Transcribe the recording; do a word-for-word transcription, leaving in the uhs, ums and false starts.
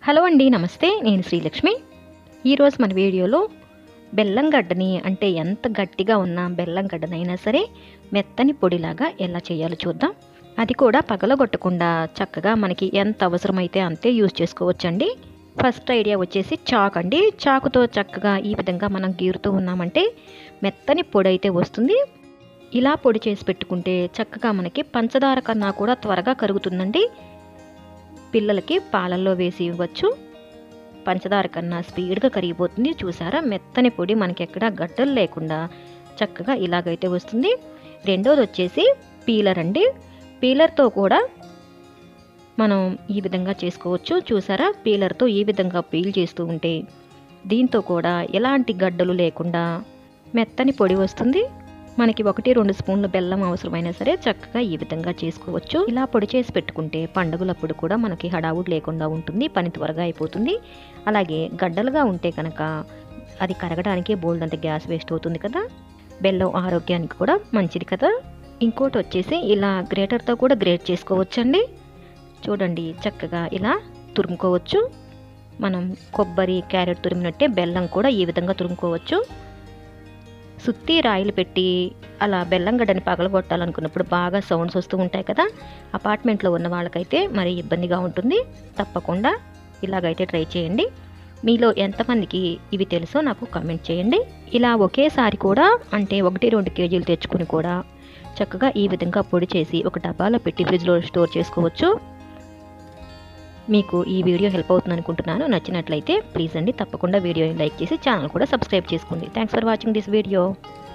Hello అండి, నమస్తే. నేను శ్రీలక్ష్మి. ఈరోజు మన వీడియోలో బెల్లం గడ్డని, అంటే ఎంత గట్టిగా ఉన్న బెల్లం గడ్డనైనా సరే మెత్తని పొడిలాగా ఎలా చేయాలో చూద్దాం. అది కూడా పగలగొట్టకుండా చక్కగా మనకి ఎంత అవసరమైతే అంతే యూజ్ చేసుకోవచ్చండి. ఫస్ట్ ఐడియా వచ్చేసి చాకు అండి. చాకుతో చక్కగా ఈ విధంగా మనం గీరుతూ ఉన్నామంటే మెత్తని పొడి అయితే వస్తుంది. ఇలా పొడి చేసి పెట్టుకుంటే చక్కగా మనకి పంచదార కన్నా కూడా త్వరగా కరుగుతుందండి. పిల్లలకి పాలల్లో వేసి ఇవ్వచ్చు. పంచదార కన్నా స్పీడ్గా కరిగిపోతుంది. చూసారా, మెత్తని పొడి మనకి ఎక్కడ గడ్డలు లేకుండా చక్కగా ఇలాగైతే వస్తుంది. రెండోది వచ్చేసి పీలర్ అండి. పీలర్తో కూడా మనం ఈ విధంగా చేసుకోవచ్చు. చూసారా, పీలర్తో ఈ విధంగా పీల్ చేస్తూ ఉంటే దీంతో కూడా ఎలాంటి గడ్డలు లేకుండా మెత్తని పొడి వస్తుంది. మనకి ఒకటి రెండు స్పూన్ల బెల్లం అవసరమైనా సరే చక్కగా ఈ విధంగా చేసుకోవచ్చు. ఇలా పొడి చేసి పెట్టుకుంటే పండుగలప్పుడు కూడా మనకి హడావుడి లేకుండా ఉంటుంది. పని త్వరగా అయిపోతుంది. అలాగే గడ్డలుగా ఉంటే కనుక అది కరగడానికి బోల్డ్ అంత గ్యాస్ వేస్ట్ అవుతుంది కదా. బెల్లం ఆరోగ్యానికి కూడా మంచిది కదా. ఇంకోటి వచ్చేసి ఇలా గ్రేటర్తో కూడా గ్రేట్ చేసుకోవచ్చండి. చూడండి, చక్కగా ఇలా తురుముకోవచ్చు. మనం కొబ్బరి, క్యారెట్ తురిమినట్టే బెల్లం కూడా ఈ విధంగా తురుముకోవచ్చు. సుత్తి రాయిలు పెట్టి అలా బెల్లం గడ్డని పగలగొట్టాలనుకున్నప్పుడు బాగా సౌండ్స్ వస్తూ ఉంటాయి కదా. అపార్ట్మెంట్లో ఉన్న వాళ్ళకైతే మరి ఇబ్బందిగా ఉంటుంది. తప్పకుండా ఇలాగైతే ట్రై చేయండి. మీలో ఎంతమందికి ఇవి తెలుసో నాకు కామెంట్ చేయండి. ఇలా ఒకేసారి కూడా, అంటే ఒకటి రెండు కేజీలు తెచ్చుకుని కూడా చక్కగా ఈ విధంగా పొడి చేసి ఒక డబ్బాలో పెట్టి ఫ్రిడ్జ్లో స్టోర్ చేసుకోవచ్చు. మీకు ఈ వీడియో హెల్ప్ అవుతుంది అనుకుంటున్నాను. నచ్చినట్లయితే ప్లీజ్ అండి తప్పకుండా వీడియోని లైక్ చేసి ఛానల్ కూడా సబ్స్క్రైబ్ చేసుకోండి. Thanks for watching this video.